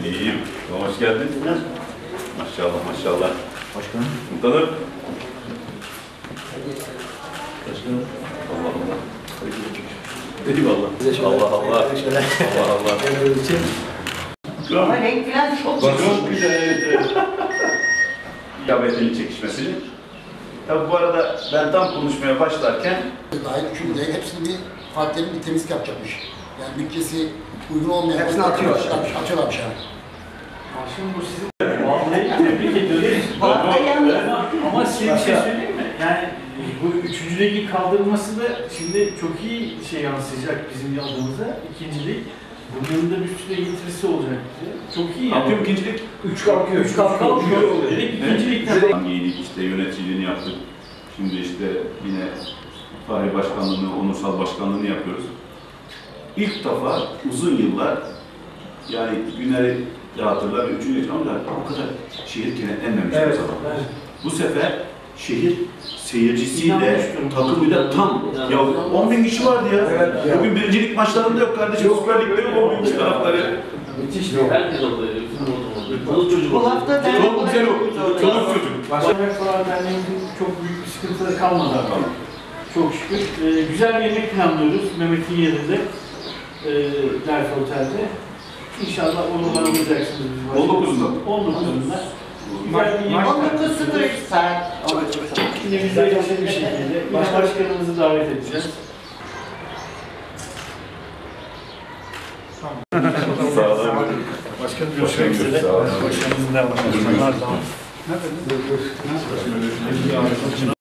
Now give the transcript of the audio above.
İyiyim. Hoş geldin. Maşallah maşallah. Başkanım. Muhtarım. Başkanım. Allah Allah. Eyvallah. Allah Allah. Allah Allah. Ama renk falan çok güzel. Çok güzel. Evet. İlabeteli çekişmesini. Tabi bu arada ben tam konuşmaya başlarken Dahil üçünü hepsini bir partilerin bir temizlik yapacakmış. Yani bütçesi uygun olmayan Hepsini atıyor. Atıyorlarmış yani. Şimdi bu sizin vallahi tebrik ediyoruz. Vallahi yalnız. Ama size bir şey söyleyeyim mi? Yani bu üçüncü ligi kaldırılması da şimdi çok iyi şey yansıyacak bizim adımıza. İkinci lig. Bunların da bir sürü getirisi olacak bize. Çok iyi yani. yapıyorum ikincilik. 3 kalkıyor. 3 kalkıyor. Dedik ikinci ligden. Hangilik işte yöneticiliğini yaptık. Şimdi işte yine Fahri Başkanlığı'nı, Onursal Başkanlığı'nı yapıyoruz. İlk defa uzun yıllar yani günleri hatırlar, üçüncü yıllar bu kadar şehir kenetlenmemiş o zaman. Bu sefer şehir seyircisiyle, takımıyla tam, ya 10.000 kişi vardı ya. Evet. Bugün birincilik maçlarında yok kardeşim, Süper Lig'de yok 10.000 kişi taraftarı. Müthişti. Herkes oradaydı. Bütün orada. Çoluk çocuk Bu orada. hafta da Çok güzel oldu, çoluk çocuk. Başkanlar falan derneğimizin çok büyük bir sıkıntıları kalmadı artık. Çok şükür. Güzel bir yemek planlıyoruz Mehmet'in yerinde. Derf Otel'de. İnşallah onu anlayacaksınız. 19'unda. 19'unda. Güzel bir yemek. 19.03 saat. Yine güzel bir şekilde. Yine başkanımızı davet edeceğiz. Sağ olun. Başkanım görüşmek üzere. Sağ olun. Başkanımızın devamı.